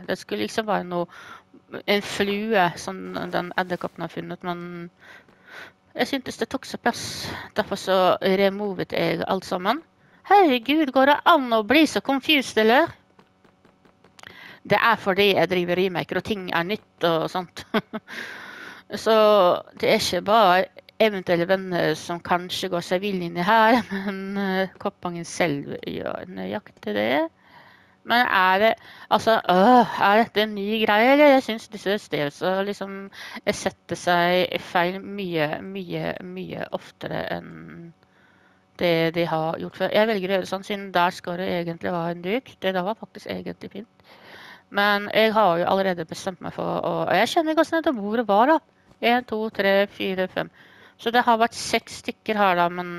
Det skulle liksom være en flue som den edderkoppen har funnet, men jeg syntes det tok så plass. Derfor så removet jeg alt sammen. Herregud, går det an å bli så confused, eller? Det fordi jeg driver remaker, og ting er nytt og sånt. Så det ikke bare eventuelle venner som kanskje går seg vill inn i her, men Koppangen selv gjør nøyaktig det. Men er dette en ny greie, eller? Jeg synes disse stedene liksom setter seg feil mye oftere enn det de har gjort før. Jeg velger å gjøre det sånn, siden der skal det egentlig være en duk. Det da var faktisk egentlig fint. Men jeg har jo allerede bestemt meg for og jeg kjenner godt hvor bordet var da. 1, 2, 3, 4, 5. Så det har vært 6 stykker her da, men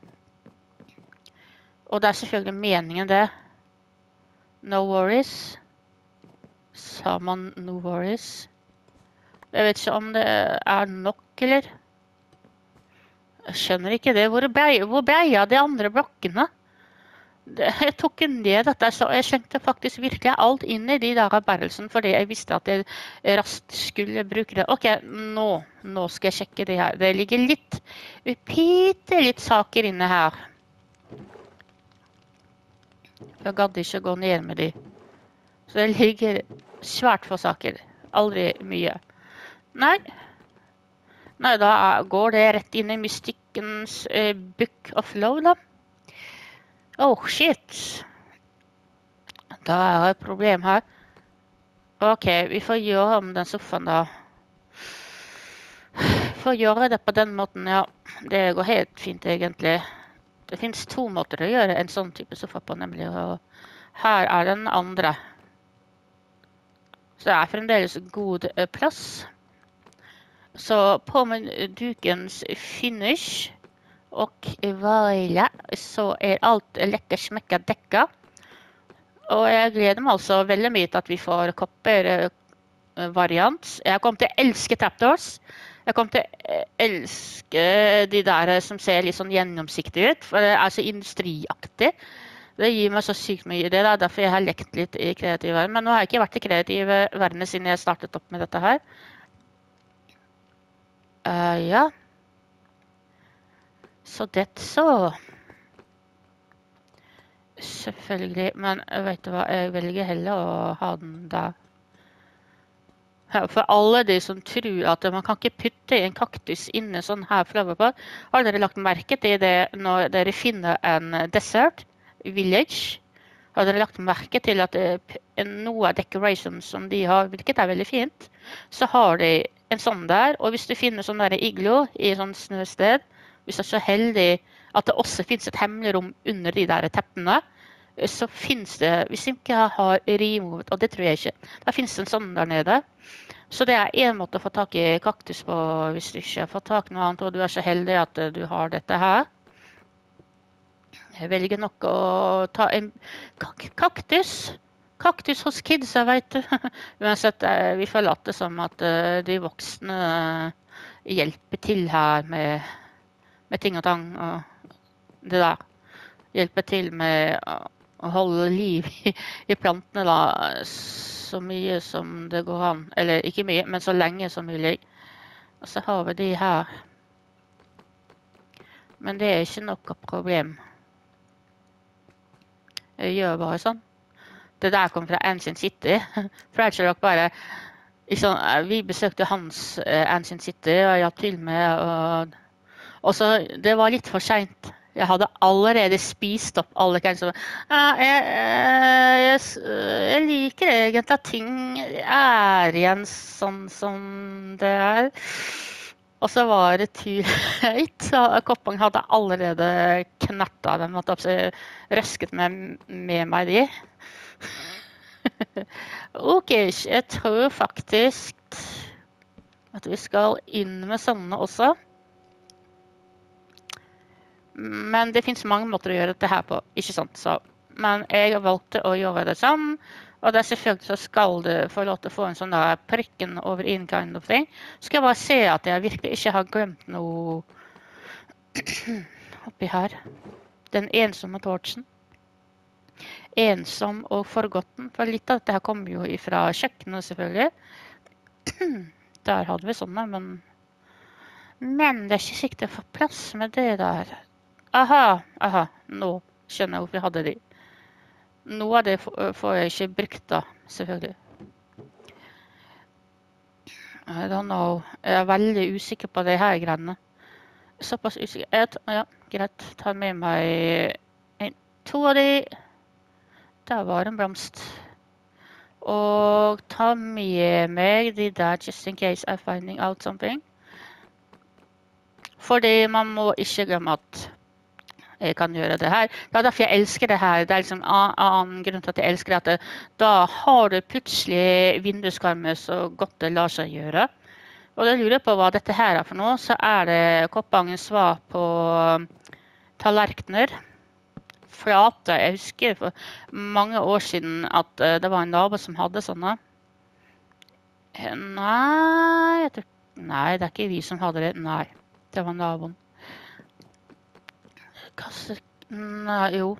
og det er selvfølgelig meningen det. No worries. Sa man no worries? Jeg vet ikke om det er nok, eller? Jeg skjønner ikke det. Hvor ble jeg av de andre blokkene? Jeg tok ned dette, så jeg skjønte faktisk virkelig alt inn i de der barrelsen, fordi jeg visste at jeg raskt skulle bruke det. Ok, nå skal jeg sjekke det her. Det ligger bitte litt saker inne her. Jeg gadd ikke gå ned med de. Så det ligger svært få saker. Aldri mye. Nei, da går det rett inn i mystikkens Book of Law, da. Oh, shit. Da er det et problem her. Ok, vi får gjøre om den sofaen da. Vi får gjøre det på den måten, ja. Det går helt fint, egentlig. Det finnes 2 måter å gjøre en sånn type sofa på, nemlig. Og her er den andre. Så det er fremdeles god plass. Så på med dukens finish og vaile, så alt lekker smekka dekka. Og jeg gleder meg altså veldig mye til at vi får kopper variant. Jeg kommer til å elske trapdoors. Jeg kommer til å elske de der som ser litt sånn gjennomsiktige ut, for det er så industriaktig. Det gir meg så sykt mye i det, derfor jeg har lekt litt i kreativ verden. Men nå har jeg ikke vært i kreativ verden siden jeg startet opp med dette her. Ja. Så det så. Selvfølgelig, men vet du hva, jeg velger heller å ha den der. For alle de som tror at man kan ikke putte en kaktus inne sånn her flowerpot, har dere lagt merke til det når dere finner en desert village? Har dere lagt merke til at noe av decoration som de har, hvilket er veldig fint, så har de en sånn der, og hvis du finner sånn der iglo i sånn snøsted, hvis du er så heldig at det også finnes et hemmelig rom under de der teppene, så finnes det, hvis de ikke har removet, og det tror jeg ikke, da finnes det en sånn der nede. Så det er en måte å få tak i kaktus på, hvis du ikke får tak i noe annet, og du er så heldig at du har dette her. Jeg velger nok å ta en kaktus. Kaktus hos kidsa, vet du. Uansett, vi får late som at de voksne hjelper til her med ting og tang, og det der. Hjelper til med å holde liv i plantene da, så mye som det går an. Eller ikke mye, men så lenge som mulig. Og så har vi de her. Men det er ikke noe problem. Jeg gjør bare sånn. Det der kom fra Ancient City. Fredrik bare, vi besøkte hans Ancient City, og jeg hjalp til med, og så det var litt for sent. Jeg hadde allerede spist opp alle kanskje. Jeg liker egentlig at ting er igjen sånn som det er. Og så var det høyt, så Koppang hadde allerede knartet dem, måtte oppsett røsket med meg de. Ok, jeg tror faktisk at vi skal inn med sånne også. Men det finnes mange måter å gjøre dette her på, ikke sant? Så, men jeg valgte å gjøre det sånn, og det er selvfølgelig så skal du få lov til å få en sånn der prikken over in kind of thing. Så skal jeg bare se at jeg virkelig ikke har glemt noe oppi her. Den ensomme torchen. ensom og forgotten, for litt av dette her kommer jo fra kjøkkenet selvfølgelig. Der hadde vi sånne, men det er ikke sikkert jeg får plass med det der. Aha, nå skjønner jeg hvorfor jeg hadde de. Noe av det får jeg ikke brukt da, selvfølgelig. I don't know. Jeg er veldig usikker på det her greiene. Såpass usikker. Ja, greit. Ta med meg 2 av de. Der var en blomst. Og ta med meg de der, just in case I'm finding out something. Fordi man må ikke glemme at jeg kan gjøre det her. Det er derfor jeg elsker det her. Det er liksom en annen grunn til at jeg elsker det. At da har du plutselig vinduskarmer så godt det lar seg gjøre. Og da lurer jeg på hva dette her er for noe. Så er det koppangens svar på tallerkener. Flate. Jeg husker for mange år siden at det var en nabo som hadde sånne. Nei, det er ikke vi som hadde det. Nei, det var naboen. Nei, jo.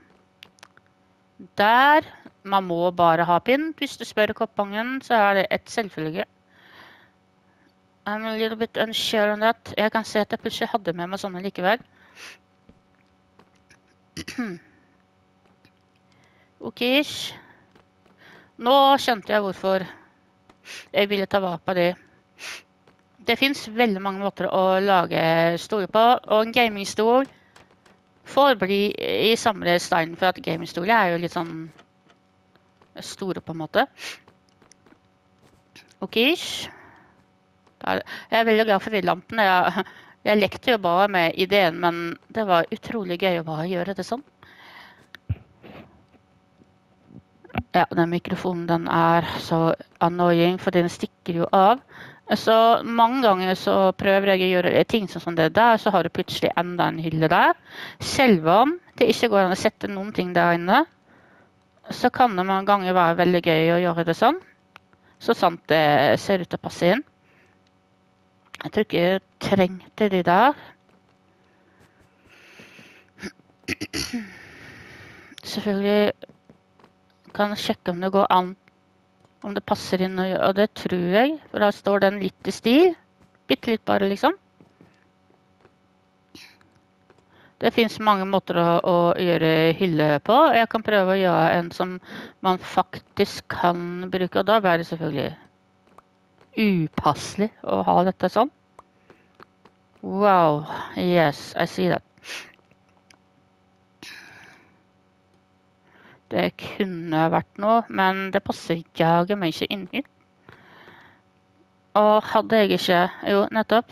Der. Man må bare ha pinn. Hvis du spør koppangen, så er det et selvfølge. I'm a little bit unsure on that. Jeg kan se at jeg plutselig hadde med meg sånne likevel. Ok. Nå skjønte jeg hvorfor jeg ville ta vare på det. Det finnes veldig mange måter å lage stol på, og en gamingstol får bli i samme stein, for at gamingstol er jo litt sånn store på en måte. Ok. Jeg er veldig glad for de lampene. Jeg lekte jo bare med ideen, men det var utrolig gøy å bare gjøre det sånn. Ja, den mikrofonen den er så annoying, for den stikker jo av. Så mange ganger så prøver jeg å gjøre ting som det der, så har du plutselig enda en hylle der. Selv om det ikke går an å sette noen ting der inne, så kan det mange ganger være veldig gøy å gjøre det sånn. Så sant det ser ut til å passe inn. Jeg tror ikke jeg trengte de der. Selvfølgelig kan jeg sjekke om det går an, om det passer inn, og det tror jeg, for da står den litt i stil. Bitte litt bare, liksom. Det finnes mange måter å gjøre hylle på. Jeg kan prøve å gjøre en som man faktisk kan bruke, og da blir det selvfølgelig upasselig å ha dette sånn. Wow, yes, I see that. Det kunne vært noe, men det passer jager meg ikke inn hit. Og hadde jeg ikke, jo, nettopp.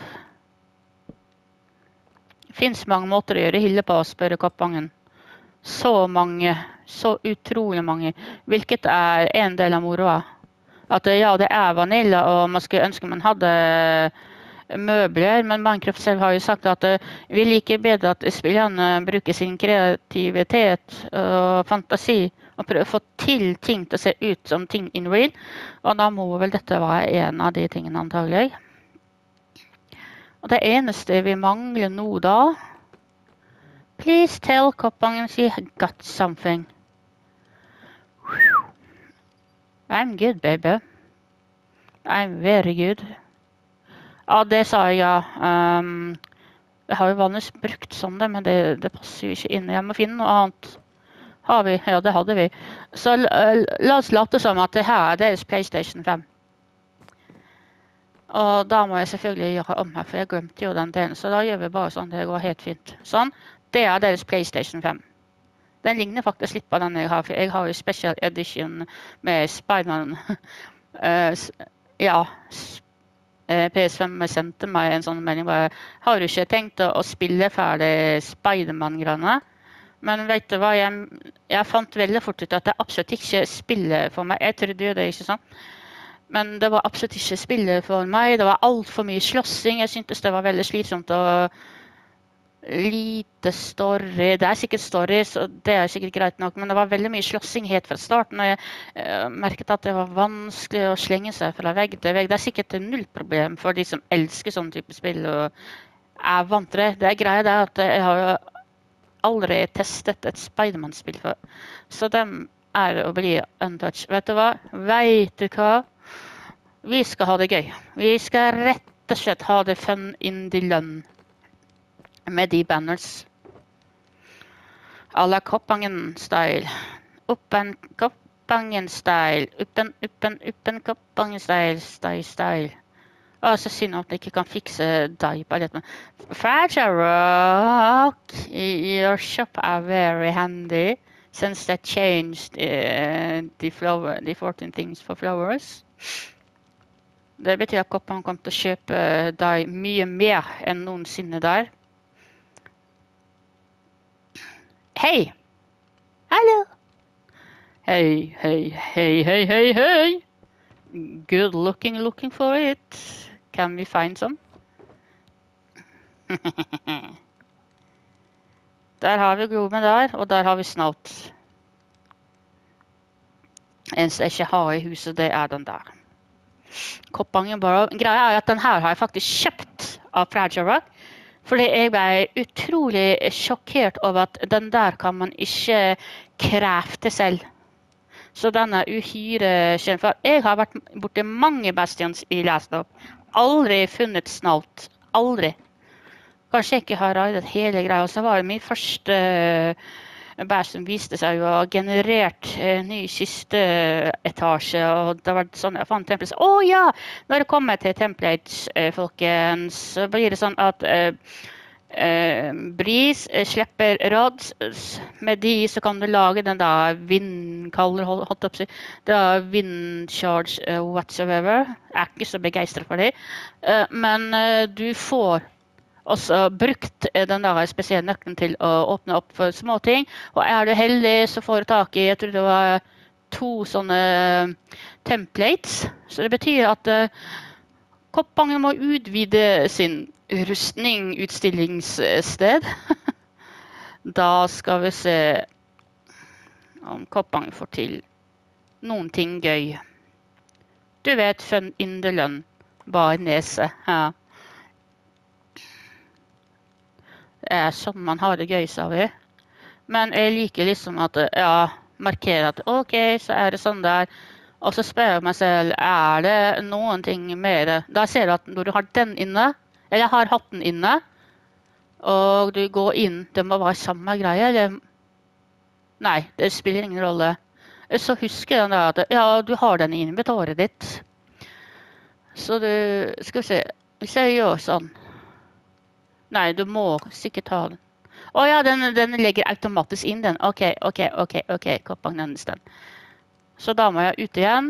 Det finnes mange måter å gjøre hylle på, spør koppangen. Så mange, så utrolig mange. Hvilket er en del av moroa. At ja, det er vanilla, og man skulle ønske man hadde møbler, men Minecraft selv har jo sagt at vi liker bedre at spillerne bruker sin kreativitet og fantasi og prøver å få til ting til å se ut som ting in real, og da må vel dette være en av de tingene antagelig. Og det eneste vi mangler nå da, please tell koppangen she got something. I'm good, baby. I'm very good. Ja, det sa jeg, ja. Jeg har jo vanligvis brukt sånn det, men det passer jo ikke inn. Jeg må finne noe annet. Har vi? Ja, det hadde vi. Så la oss late som at det her er deres PlayStation 5. Og da må jeg selvfølgelig gjøre om her, for jeg glemte jo den delen. Så da gjør vi bare sånn, det går helt fint. Sånn, det er deres PlayStation 5. Den ligner faktisk litt på den jeg har, for jeg har jo Special Edition med Spider-Man. Ja, PS5 sendte meg en sånn melding bare, har du ikke tenkt å spille ferdig Spider-Man-greiene? Men vet du hva, jeg fant veldig fort ut at det absolutt ikke spiller for meg. Jeg trodde jo det, ikke sant? Men det var absolutt ikke spillet for meg. Det var alt for mye slåssing. Jeg syntes det var veldig slitsomt og lite story. Det er sikkert story, så det er sikkert greit nok, men det var veldig mye slåssing helt fra starten, og jeg merket at det var vanskelig å slenge seg fra vegg til vegg. Det er sikkert et nullproblem for de som elsker sånn type spill og er vant til det. Det er greia det at jeg har jo aldri testet et Spider-Man-spill før, så de å bli untouched. Vet du hva? Vet du hva? Vi skal ha det gøy. Vi skal rett og slett ha det fun in the lønn med de banners. À la Koppangen-style. Uppen Koppangen-style. Uppen Koppangen-style. Style. Så synd at jeg ikke kan fikse deg på det. Fragile Rock, your shop are very handy since they changed the 14 things for flowers. Det betyr at Koppangen kommer til å kjøpe deg mye mer enn noensinne der. Hei! Hallo! Hei, hei, hei, hei, hei, hei! Good looking for it. Can we find some? Der har vi gromen der, og der har vi snaut. Eneste jeg ikke har i huset, det er den der. Koppangen bare. Greia er at den her har jeg faktisk kjøpt av Fragile Rock, fordi jeg ble utrolig sjokkert over at den der kan man ikke krafte selv. Så den er uhyre kjent. For jeg har vært borte mange bastions i Last of. Aldri funnet snaut. Aldri. Kanskje jeg ikke har raidet hele greia. Og så var det min første bastion viste seg jo å ha generert ny siste etasje. Og det var sånn jeg fant templates. Ja! Når det kommer til templates, folkens, så blir det sånn at Breeze slipper rods. Med de så kan du lage den da windcharge whatsoever. Jeg er ikke så begeistret for det. Men du får også brukt den der spesielle nøkkelen til å åpne opp for små ting. Og er du heldig så får du tak i, jeg tror det var 2 sånne templates. Så det betyr at Koppangen må utvide sin rustning-utstillingssted. Da skal vi se om Koppangen får til noen ting gøy. Du vet, fun in the lønn. Bare nese. Ja. Det er sånn man har det gøy, sa vi. Men jeg liker liksom at, markere at ok, så er det sånn der. Og så spør jeg meg selv, er det noen ting mer? Da ser du at når du har den inne, eller har hatt den inne, og du går inn, det må være samme greie, eller? Nei, det spiller ingen rolle. Så husker jeg da at, du har den i inventoret ditt. Så du, skal vi se, hvis jeg gjør sånn. Nei, du må sikkert ha den. Den legger automatisk inn den. Ok, Koppangen nevnes den. Så da må jeg ut igjen.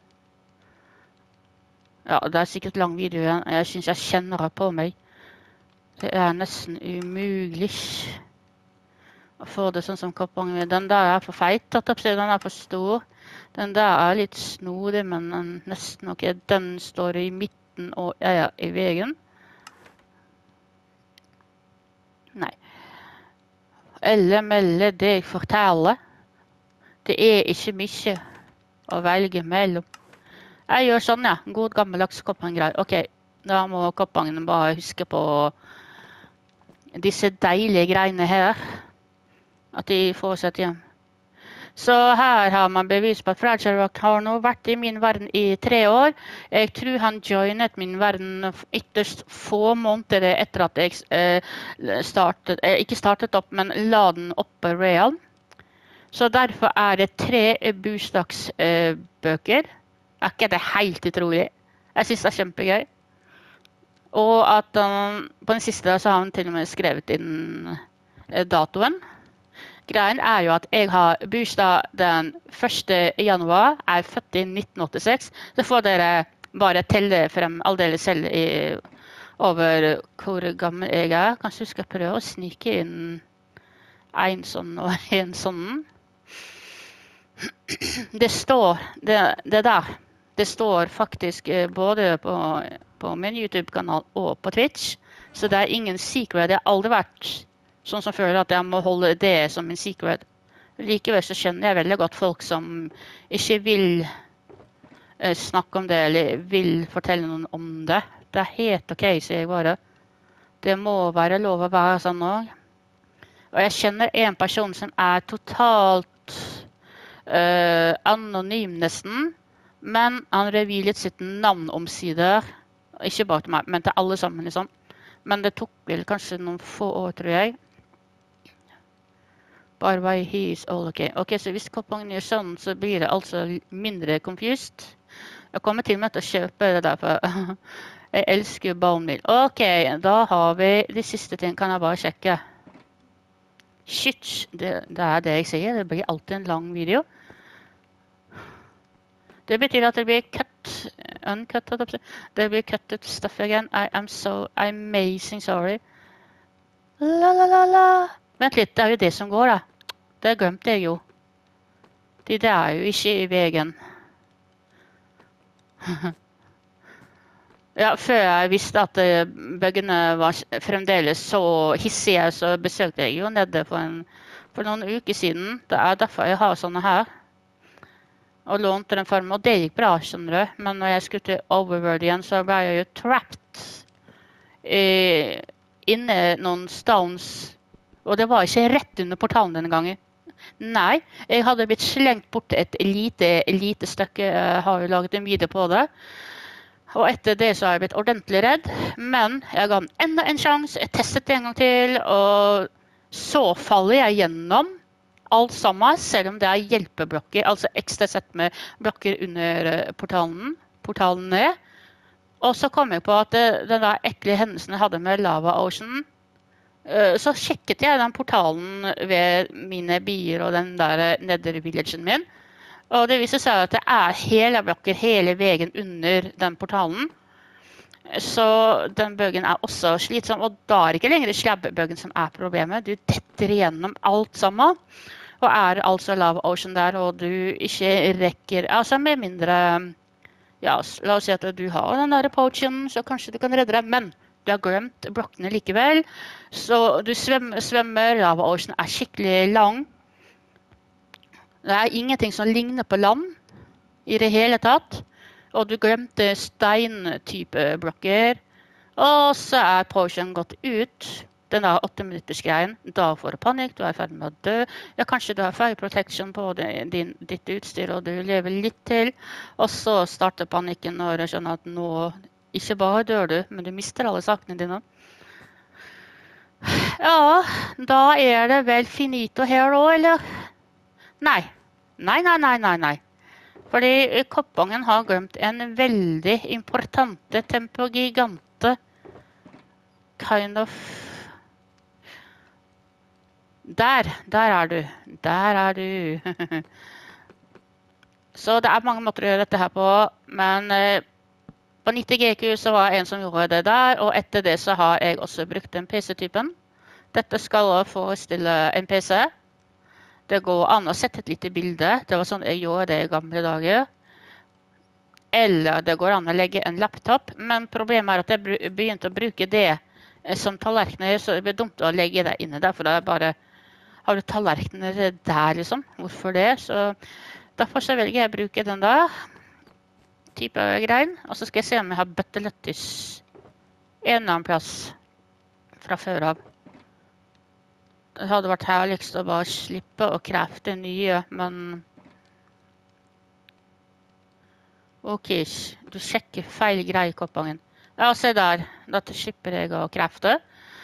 Ja, det er sikkert lang video igjen. Jeg synes jeg kjenner det på meg. Det er nesten umulig å få det sånn som Koppangen. Den der er for feit, den er for stor. Den der er litt snodig, men nesten ok. Den står i midten og er i veien. Nei. Melde deg fortelle. Det er ikke mye å velge mellom. Jeg gjør sånn, ja. God gammeldags Koppangen-greier. Ok, da må Koppangen bare huske på disse deilige greiene her. At de får seg hjem. Så her har man bevis på at Fragile Rock har nå vært i min verden i 3 år. Jeg tror han joinet min verden ytterst få måneder etter at jeg ikke startet opp, men la den opp på Real. Så derfor er det 3 bursdagsbøker. Er ikke det helt utrolig? Jeg synes det er kjempegøy. Og at på den siste så har han til og med skrevet inn datoen. Greien er jo at jeg har bursdag den 1. januar, er født i 1986. Så får dere bare telle frem aldeles selv over hvor gammel jeg er. Kanskje du skal prøve å snike inn en sånn og en sånn. Det står, det der, det står faktisk både på min YouTube-kanal og på Twitch. Så det er ingen secret, det har aldri vært sånn som føler at jeg må holde det som en secret. Likevel så skjønner jeg veldig godt folk som ikke vil snakke om det, eller vil fortelle noen om det. Det er helt ok, sier jeg bare. Det må være lov å være sånn også. Og jeg kjenner en person som er totalt anonym nesten, men han revealet sitt navn omsider. Ikke bare til meg, men til alle sammen, liksom. Men det tok vel kanskje noen få år, tror jeg. By the way, he is all okay. Ok, så hvis koppangen gjør sånn, så blir det altså mindre confused. Jeg kommer til og med til å kjøpe det der, for jeg elsker bone meal. Ok, da har vi de siste ting, kan jeg bare sjekke. Shit, det er det jeg sier, det blir alltid en lang video. Det betyr at det blir uncut, det blir cuttet stuff again. I am so amazing sorry. La la la la. Vent litt, det er jo det som går da. Det glemte jeg jo. Det er jo ikke i veien. Ja, før jeg visste at bøggene var fremdeles så hissige, så besøkte jeg jo nede for noen uker siden. Det er derfor jeg har sånne her. Og lånte den for meg, og det gikk bra, skjønner du. Men når jeg skulle til Overworld igjen, så ble jeg jo trapped inne noen stones. Og det var ikke rett under portalen denne gangen. Nei, jeg hadde blitt slengt bort et lite stykke. Jeg har jo laget en video på det. Og etter det så har jeg blitt ordentlig redd. Men jeg ga den enda en sjanse. Jeg testet det en gang til, og så faller jeg gjennom alt sammen, selv om det er hjelpeblokker, altså ekstra sett med blokker under portalen ned. Og så kom jeg på at den der ekle hendelsen jeg hadde med Lava Ocean, så sjekket jeg den portalen ved mine bier og den der nether-villagen min. Og det viser seg at det er hele blokker hele veien under den portalen. Så den bøgen er også slitsom, og da er det ikke lenger slabbebøgen som er problemet. Du detter igjennom alt sammen. Og er altså Lava Ocean der, og du ikke rekker, altså med mindre, ja, la oss si at du har den der potion, så kanskje du kan redde deg, men du har glemt blokkene likevel. Så du svømmer, Lava Ocean er skikkelig lang. Det er ingenting som ligner på land i det hele tatt. Og du glemte steintype blokker. Og så er potion gått ut. Den der 8-minutters-greien, da får du panikk, du er ferdig med å dø. Ja, kanskje du har fire protection på ditt utstyr, og du lever litt til. Og så starter panikken når du skjønner at nå ikke bare dør du, men du mister alle sakene dine. Ja, da er det vel finito her også, eller? Nei. Nei. Fordi koppangen har glemt en veldig importante tempogigante kind of. Der er du. Så det er mange måter å gjøre dette her på, men på 90GQ så var det en som gjorde det der, og etter det så har jeg også brukt den PC-typen. Dette skal forestille en PC. Det går an å sette et lite bilde, det var sånn jeg gjorde det i gamle dager. Eller det går an å legge en laptop, men problemet er at jeg begynte å bruke det som tallerkener, så det blir dumt å legge det inne der, for det er bare, har du tallerkener der liksom? Hvorfor det? Så derfor så velger jeg å bruke den der type grein, og så skal jeg se om jeg har bøtteløttis en eller annen plass fra før av. Det hadde vært herligst å bare slippe å krefte nye, men ok, du sjekker feil grei i koppangen. Ja, se der, dette slipper jeg å krefte.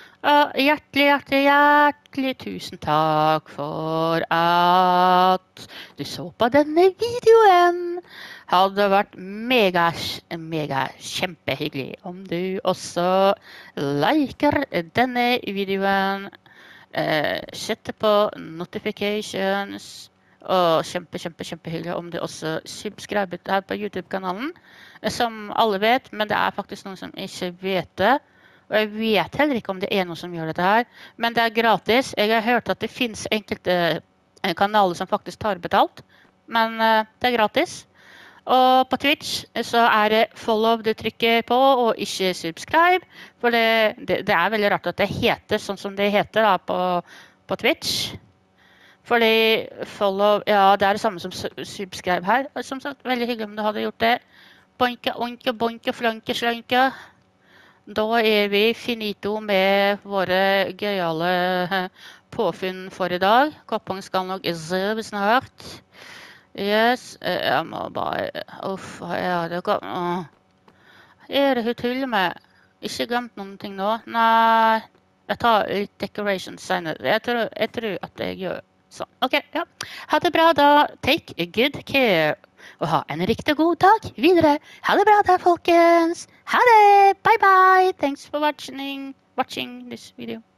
Hjertelig tusen takk for at du så på denne videoen. Hadde vært mega kjempehyggelig om du også liker denne videoen. Setter på notifications, og kjempehyggelig om du også subscriber her på YouTube-kanalen. Som alle vet, men det er faktisk noen som ikke vet det. Og jeg vet heller ikke om det er noen som gjør dette her, men det er gratis. Jeg har hørt at det finnes enkelte kanaler som faktisk tar betalt, men det er gratis. Og på Twitch så er det follow du trykker på, og ikke subscribe, for det er veldig rart at det heter sånn som det heter da, på Twitch. Fordi follow, ja, det er det samme som subscribe her. Og som sagt, veldig hyggelig om du hadde gjort det. Boinke, oinke, boinke, flanke, slanke. Da er vi finito med våre gøyale påfunn for i dag. Koppang skal nok zøve snart. Yes, jeg må bare... Uff, ja, det går... Er det hun tuller med? Ikke glemt noen ting nå? Nei, jeg tar litt decorations senere. Jeg tror at jeg gjør sånn. Ok, ja. Ha det bra da. Take good care. Og ha en riktig god dag videre. Ha det bra da, folkens. Ha det. Bye bye. Thanks for watching this video.